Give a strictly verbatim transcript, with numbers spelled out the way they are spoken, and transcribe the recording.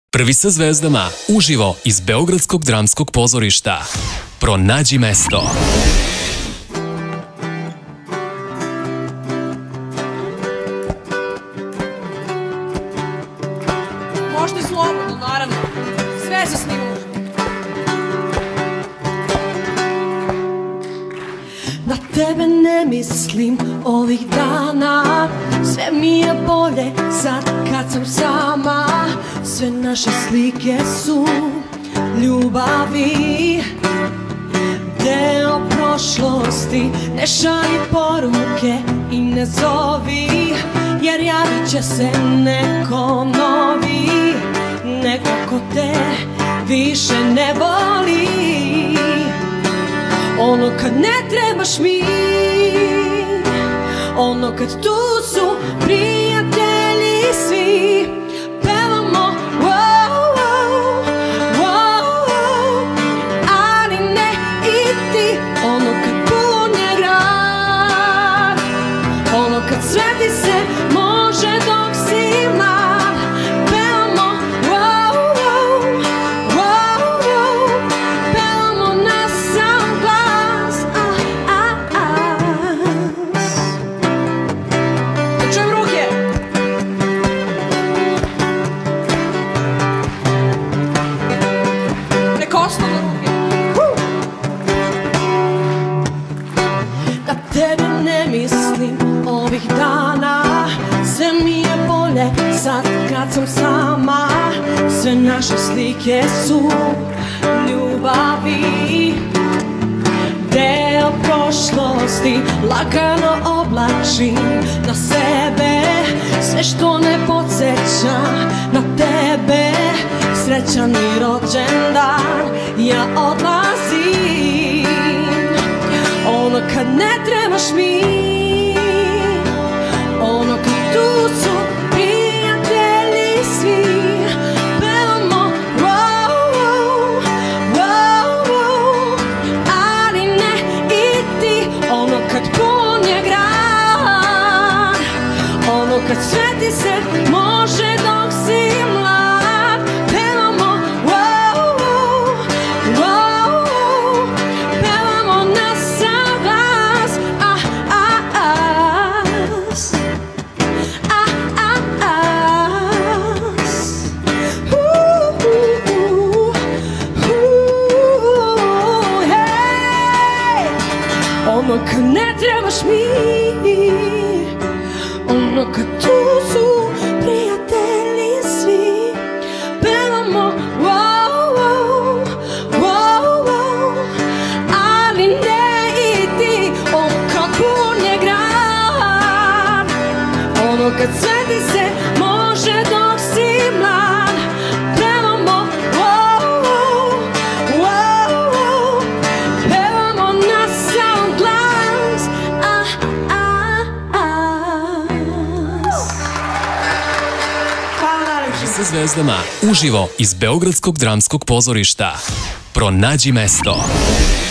Prvi sa zvezdama, uživo iz Beogradskog dramskog pozorišta. Pronađi mesto. Možete slobodno, naravno. Sve se snimamo. Na tebe ne mislim ovih dana. Sve mi je bolje sad kad sam sama. Sve naše slike su ljubavi, deo prošlosti. Ne šalji poruke i ne zovi, jer javit će se neko novi. Nekako te više ne voli. Ono kad ne trebaš mi, ono kad tu su prijatelji svi. Pevamo wow, wow, wow, ali ne i ti. Ono kad punje grad, ono kad sve ti se može dok si mlad. Pevamo wow, wow, wow, wow, pevamo na sam glas. Ah, ah, ah. Da čujem ruke. Nek ostanu ruke. Da tebe ne mislim ovih dana. Sve mi je bolje sad kad sam sama. Sve naše slike su ljubavi, deo prošlosti. Lagano oblačim na sebe sve što ne podsjeća na tebe. Srećan mi rođendan, ja odlazim. Ono kad ne trebaš mi, ono kad tu su prijatelji svi. Pevamo wow, wow, wow, wow, ali ne i ti. Ono kad punje grad, ono kad sve ti se može dok si mlad. Pevamo wow, wow, wow, wow, pevamo na sam glas. Ah, ah, ah, ah, ah, ah. Uh, uh, uh, hey. Ono kad ne trebaš mi, ono kad tu su prijatelji svi. Pevamo wow, wow, wow, wow, ali ne i ti. Ono kad punje grad, ono kad sve ti se može dok si mlad. Pevamo wow, wow, wow, wow, pevamo na sam glas. Ah, ah, ah. Hvala najlepše. Sa zvezdama, uživo iz Beogradskog dramskog pozorišta. Pronađi mesto.